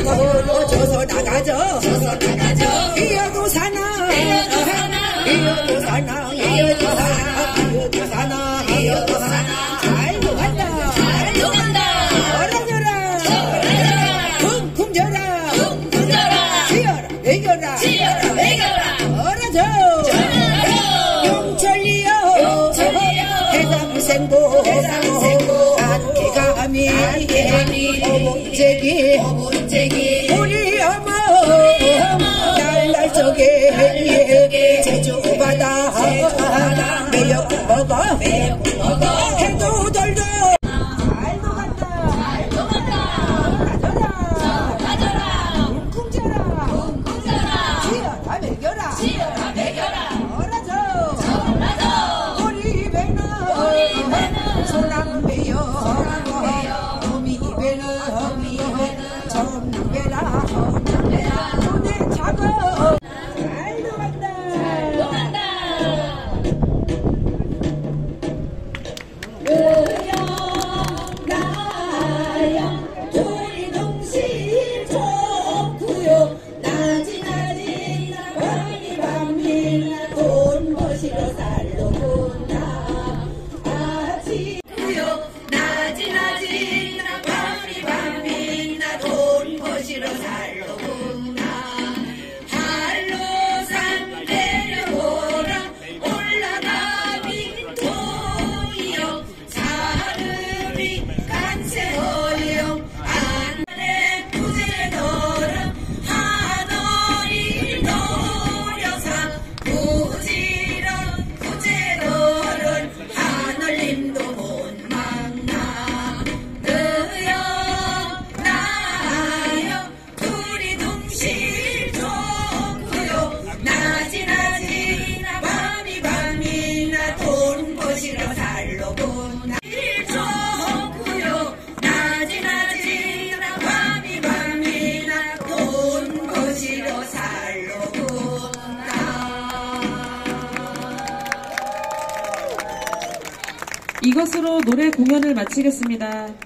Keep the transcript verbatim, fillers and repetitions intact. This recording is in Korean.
저서 나가죠. 저서 나가죠. 이어도 사나. 이어도 사나. 이어도 사나. 이어도 사나. 이어도 사나. 이어도 사나. 잘도 간다. 잘도 간다. 얼어져라. 얼어져라. 쿵쿵 져라. 쿵쿵 져라. 지어라. 매겨라. 지어라. 매겨라. 얼어져. 얼어져. 용철이여. 용철이여. 해삼생고. 해삼생고. 안개감이. 안개감이. 오분제기. 오분제기. 우리 어머. 날날 속에. 제주 바다. 매력 먹어. 매력 먹어. 해도 돌도. 잘도 간다. 잘도 간다. 가져라. 가져라. 쿵쿵 져라. 쿵쿵 져라. 지어라 매겨라. 지어라 매겨라. 얼어져. 얼어져. 우리 배는. 우리 배는. 소랑 배요. 소랑 배요. 어미 배는. 어미 배는. 전남 배라. 전남 배라. 손에 잡아. 잘도 간다. 잘도 간다. 의영 나영 둘이 동시 좋구요. 나지 나지 나 밤이 밤이 나 돈 버시러 살러 본다. 아지구요. 나지 나지 나 밤이 밤이 나 돈 버시러 살러 본다. 한로산 내려오라 올라가 빈토이요. 사르비 간세호요. 안에 부제너름 하늘이 노려사 부지런 부제너른 하늘님도 못 막나. 너여 나여 둘이 동시 좋구요. 나지 나지 나 밤이 밤이 나 돈 버시러 살러 본다. 좋구요. 나지 나지 나 밤이 밤이 나 돈 버시러 살러 본다. 이것으로 노래 공연을 마치겠습니다.